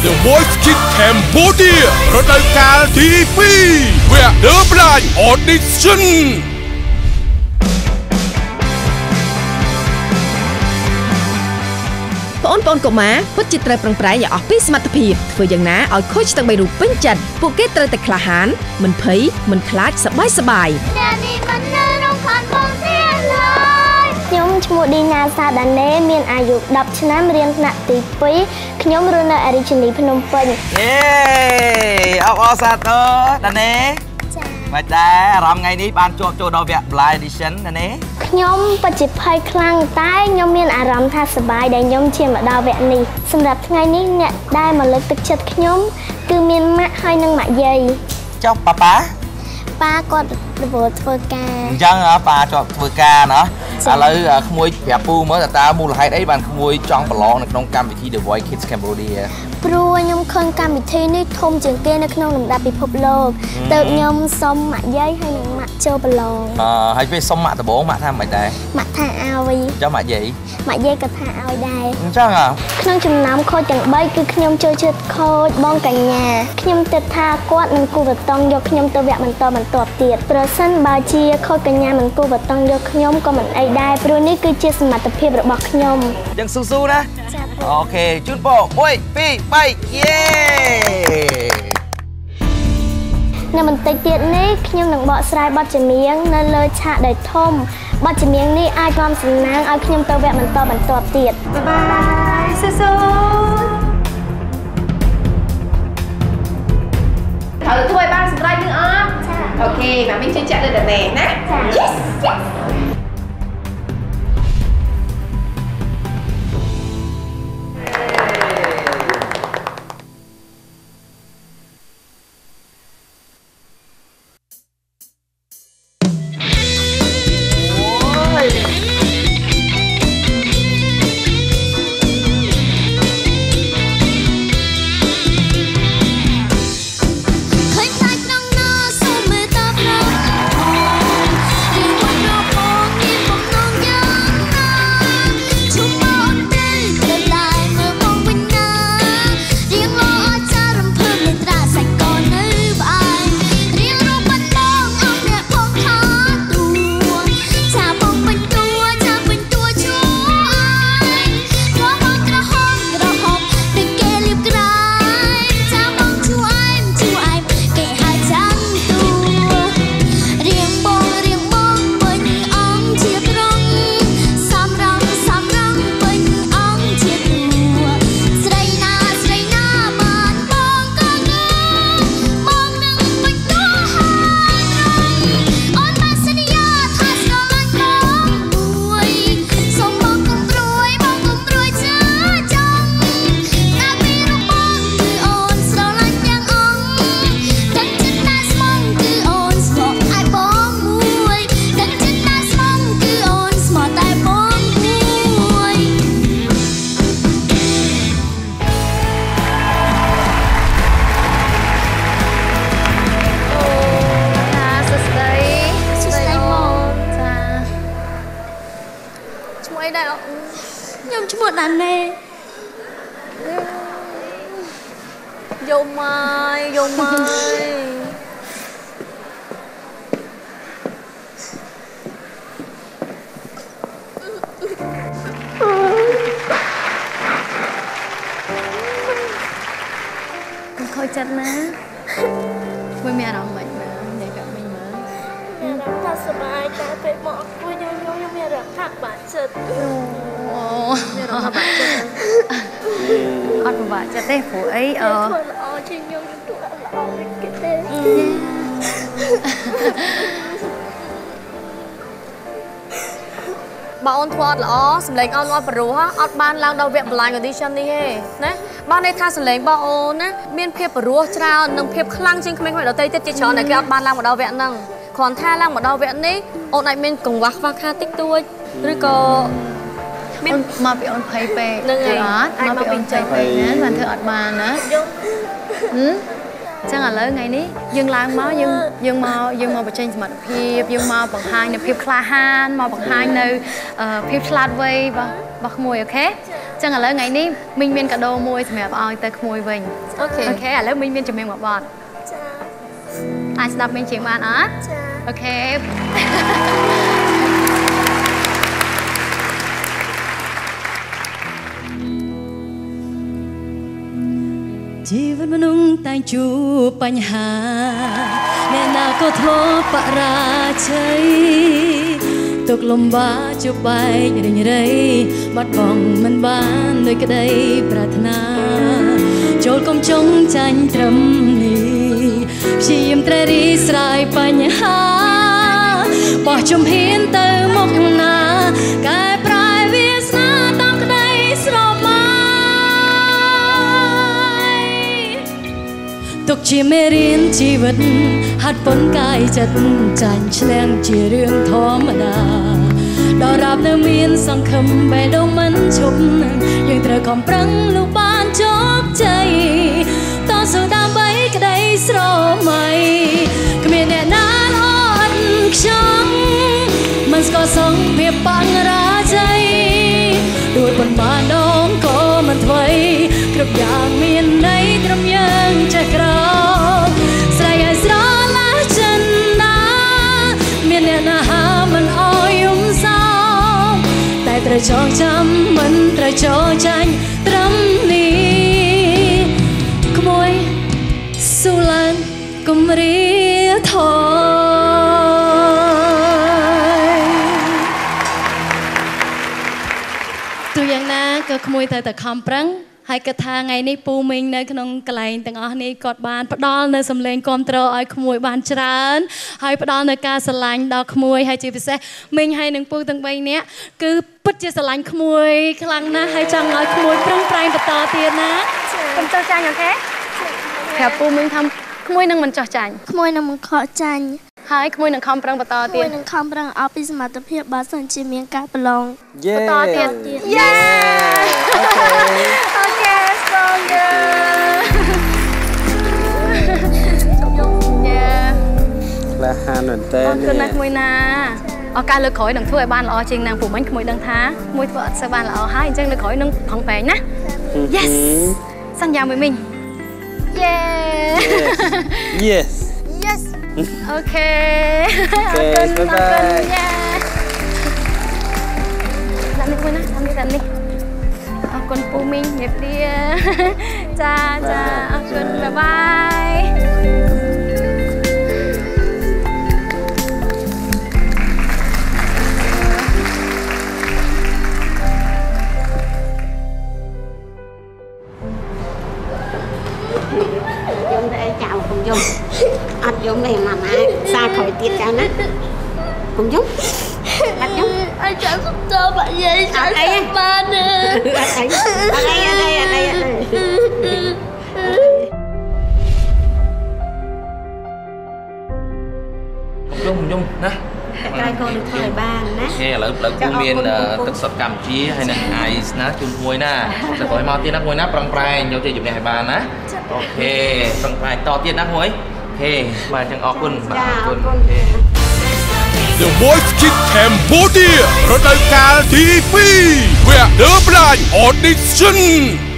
The Voice Kids Cambodia រដូវកាលទី2 Where the Blind Auditionបងប្អូនកុមារពិតជាត្រូវប្រឹងប្រែងឲ្យអស់ពីសមត្ថភាពធ្វើយ៉ាងណាឲ្យខូចទាំង3រូបពេញចិត្តពួកគេត្រូវតែក្លាហានមិនភ័យមិនខ្លាចសប្បាយខ្ញុំឈ្មោះឌីណាសាដាណេមានអាយុ10ឆ្នាំរៀនថ្នាក់ទី2ខ្ញុំរស់នៅរាជធានីភ្នំពេញអបអរសាទរដាណេចា៎មិនដែរអារម្មណ៍ថ្ងៃនេះបានជាប់ចូលដល់វគ្គ Blind Audition ដាណេខ្ញុំពិតជាភ័យខ្លាំងតែខ្ញុំមានអារម្មណ៍ថាសប្បាយដែលខ្ញុំឈានមកដល់វគ្គនេះសម្រាប់ថ្ងៃនេះអ្នកដែលមកលើកទឹកចិត្តខ្ញុំគឺមានម៉ាក់ហើយនិងម៉ាក់យាយចុះប៉ាគាត់រវល់ធ្វើការអញ្ចឹងប៉ាជាប់ធ្វើការណាឥឡូវក្មួយប្រាប់ពូមើលតើមូលហេតុអីបានក្មួយចង់ប្រឡងនៅក្នុងកម្មវិធី The Voice Kids Cambodia ព្រោះខ្ញុំឃើញកម្មវិធីនេះធំជាងគេនៅក្នុងលំដាប់ពិភពលោកទើបខ្ញុំសុំម៉ាក់យាយហើយនិងម៉ាក់ចូលប្រឡងហើយពេលសុំម៉ាក់ដំបងម៉ាក់ថាមិនដែរម៉ាក់ថាឲ្យចុះម៉ាក់យាយក៏ថាឲ្យដែរអញ្ចឹងក្នុងចំណោមខូចទាំង3គឺខ្ញុំចូលចិត្តខូចបងកញ្ញាខ្ញុំគិតថាគាត់នឹងគូបតង់យកខ្ញុំទៅវគ្គបន្តទៀតប្រសិនបើជាខូចកញ្ញាមិនគូបតង់យកខ្ញុំក៏មិនអីដែរព្រោះនេះគឺជាសមត្ថភាពរបស់ខ្ញុំអញ្ចឹងស៊ូៗណាអូខេជូនពរ1 2 3យេនៅបន្តិចទៀតនេះខ្ញុំនឹងបកស្រាយបទចម្រៀងនៅលើឆាកដែលធំបទចម្រៀងនេះអាចនាំសំណាងឲ្យខ្ញុំទៅវគ្គបន្តទៀតបាយស៊ូត្រូវធ្វើឲ្យបានសម្រេចនឹងអត់អូខេម៉ាមីជឿជាក់លើដាណេណា Yes ខ្ញុំឈ្មោះដាណេយំហើយខូចចិត្តណាមួយមានអារម្មណ៍មិនណាអ្នកកាត់មិញមើលមានអារម្មណ៍ថាសប្បាយតែពេលមកអត់ខ្ញុំមានអារម្មណ៍ថាបាក់ចិត្តមានអារម្មណ៍បាក់ចិត្តអត់ពិបាកចិត្តទេព្រោះអីធ្វើល្អជាងខ្ញុំធ្វើល្អវិញគេទេបើអូនធ្វើអត់ល្អសម្លេងអូនអត់ប្រុសអត់បានឡើងដល់វគ្គ Blind Audition នេះទេណាបានន័យថាសម្លេងរបស់អូនណាមានភាពប្រុសច្រើននិងភាពខ្លាំងជាងក្មេងៗដទៃទៀតជាច្រើនដែលគេអត់បានឡើងមកដល់វគ្គហ្នឹងគ្រាន់ថាឡើងមកដល់វគ្គនេះអូនអាចមានកង្វះខ្វះខាតតិចតួចឬក៏មានមកពីអូនភ័យពេកនឹងអត់មកពីអូនភ័យពេកណាបានធ្វើអត់បានណាចឹងឥឡូវថ្ងៃនេះយើងឡើងមកយើងមកបញ្ចេញសមត្ថភាពយើងមកបង្ហាញនៅភាពក្លាហានមកបង្ហាញនៅភាពឆ្លាតវៃរបស់ក្មួយអូខេចឹងឥឡូវថ្ងៃនេះមីងមានកាដូមួយសម្រាប់ឲ្យទៅក្មួយវិញអូខេឥឡូវមីងមានចម្រៀងមួយបទចាអាចស្ដាប់មីងជាងបានអត់ចាអូខេជីវិតមនុស្សតែជួបបញ្ហាអ្នកណាក៏ធ្លាប់បរាជ័យទុកលំបាកជួបបែករិញរៃបាត់បង់មិនបានដោយក្តីប្រាថ្នាចូលកុំចង់ចាញ់ត្រឹមនេះព្យាយាមត្រូវរីស្រាយបញ្ហាបោះជំហានទៅមុខណាកែប្រែវាសនាតាមក្តីស្រមៃទុកជាមេរៀនជីវិតហាត់ប៉ុនកាយចិត្តចាញ់ឆ្លងជារឿងធម្មតាដល់រាប់នៅមានសង្ឃឹមបេះដូងមិនឈប់យើងត្រូវខំប្រឹងលុបបានជោគជ័យតស៊ូដើម្បីក្តីស្រមៃគ្មានអ្នកណាល្អឥតខ្ចង់មិនស្គាល់សង្ឃភាពបង្រាជ័យដូចប៉ុន្មានដងក៏មិនថ្មីគ្រប់យ៉ាងមានន័យត្រឹមយើងចេះក្រោកស្រែកឲ្យស្រឡាចិនណាមានអ្នកណាហាមិនអោយយំសោកតែត្រូវចងចាំមិនត្រូវចោលចាញ់ត្រឹមនេះក្មួយស៊ូឡានគំរាថយទោះយ៉ាងណាក៏ក្មួយតែខំប្រឹងហើយគិតថាថ្ងៃនេះពូមីងនៅក្នុងកន្លែងទាំងអស់នេះគាត់បានផ្ដល់នៅសម្លេងគាំទ្រឲ្យក្មួយបានច្រើនហើយផ្ដល់នៅការស្រឡាញ់ដល់ក្មួយហើយជាពិសេសមីងហើយនឹងពូទាំង3នាក់គឺពិតជាស្រឡាញ់ក្មួយខ្លាំងណាស់ហើយចង់ឲ្យក្មួយប្រឹងប្រែងបន្តទៀតណាកុំចោះចាញ់អូខេប្រាប់ពូមីងថាក្មួយនឹងមិនចោះចាញ់ក្មួយនឹងមិនខកចាញ់ហើយក្មួយនឹងខំប្រឹងបន្តទៀតក្មួយនឹងខំប្រឹងអស់ពីសមត្ថភាពបើសិនជាមានការប្រឡងបន្តទៀតយេអូខេ stronger ក្លាហានមែនតើអរគុណណាស់ក្មួយណាឱកាសលើកក្រោយនឹងធ្វើឲ្យបានល្អជាងណាព្រោះមិញក្មួយដឹងថាក្មួយធ្វើអត់សូវបានល្អហើយអញ្ចឹងលើកក្រោយនឹងប្រឹងប្រែងណា Yes សន្យាមួយមីង Yes Yes អូខេអរគុណអរគុណដាក់នេះមួយណាដាក់នេះអរគុណពូមីងជំរាបលាចាអរគុណបាយបាយយំទៅចៅកុំយំអត់យំទេម៉ាម៉ាសារក្រោយទៀតចៅណាកុំយំបាត់យំអត់ចាំទៅបាក់យាយចាំបានទេអត់អីយំណាក្រោយកូននឹងធ្វើឲ្យបានណាអូខេឥឡូវគូមានទឹកសុទ្ធកម្ពុជាហើយនឹង ice ណាជូនមួយណាតែក្រោយមកទៀតណាមួយណាប្រឹងប្រែងយកទៅជំនះឲ្យបានណាអូខេប្រឹងប្រែងតទៀតណាមួយអូខេបាទអញ្ចឹងអរគុណបាទអរគុណ The Voice Kids Cambodia រដូវកាលទី2 Where the Blind Audition